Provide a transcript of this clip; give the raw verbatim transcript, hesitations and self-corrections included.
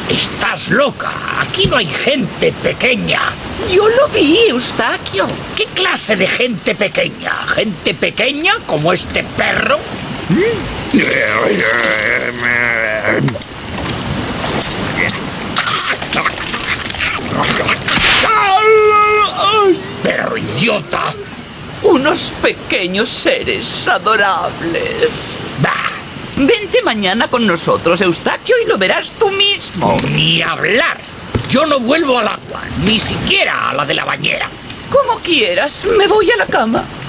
Estás loca. Aquí no hay gente pequeña. Yo lo vi, Eustaquio. ¿Qué clase de gente pequeña? ¿Gente pequeña como este perro? ¡Pero idiota! Unos pequeños seres adorables. Bah, Vente mañana con nosotros, Eustaquio, y lo verás tú mismo. ni hablar. Yo no vuelvo al agua, ni siquiera a la de la bañera. Como quieras, me voy a la cama.